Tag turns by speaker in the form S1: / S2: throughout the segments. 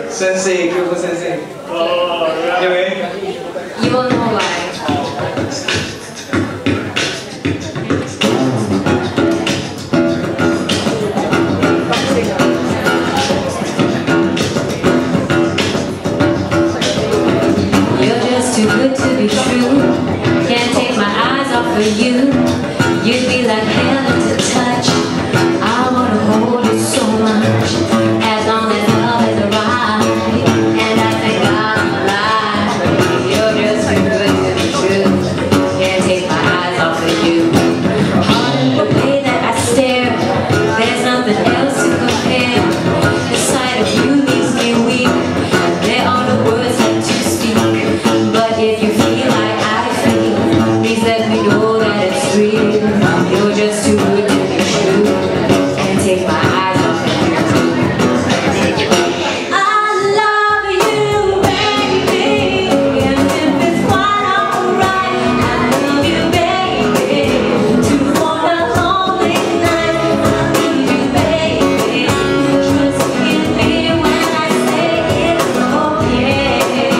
S1: Sensei, beautiful sensei. Oh, right. Anyway.
S2: You won't know why. You're just too good to be true. Can't take my eyes off of you. You'd be like heaven to touch. I wanna hold you so much. As long as love is arrived, and I think I'm alive. You're just too good to be true. Can't take my eyes off of you. Heart the way that I stare. There's nothing else to compare. The sight of you leaves me weak. There are no words left to speak. But if you feel like I feel, please let me know that it's real. You're just too good to be true. Can't take my eyes off of you. I love you, baby, and if it's quite alright, I love you, baby, to want a lonely night. I need you, baby, trust in me when I say it's okay.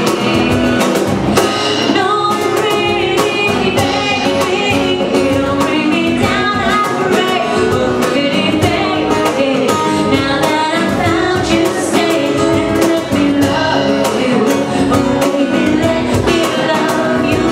S2: Don't pretty, baby, don't bring me down, I pray. Oh, pretty baby, now that I found you, stay and let me love you. Oh, baby, let me love you,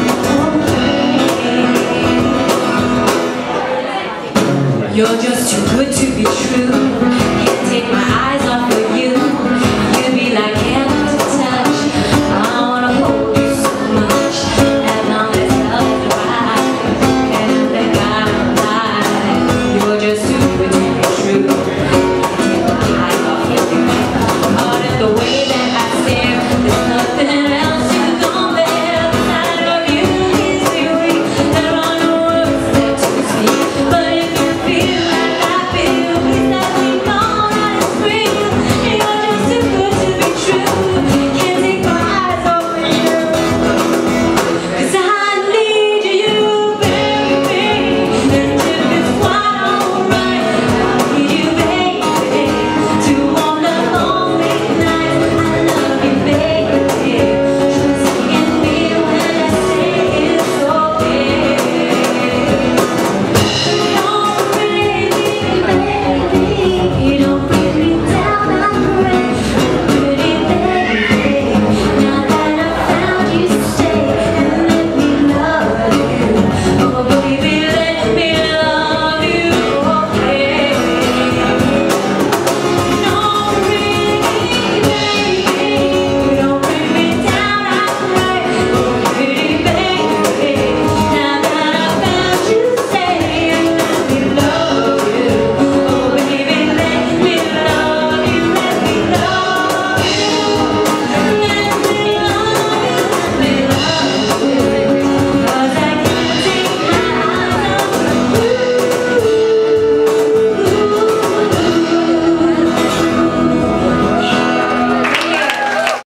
S2: okay. You're just too good to be true. Can't take my eyes off of you. You'd be like heaven to touch. I wanna hold you so much. As long as love is right, and I think I'm alive. You're just too good to be true. Can't take my eyes off of you. Heart is the way